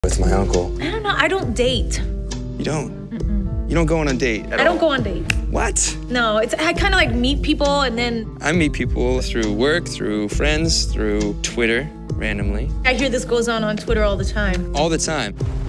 with my uncle. I don't know. I don't date. You don't? Mm-mm. You don't go on a date at all? I don't go on dates. What? No, I kind of like meet people and then... I meet people through work, through friends, through Twitter, randomly. I hear this goes on Twitter all the time. All the time.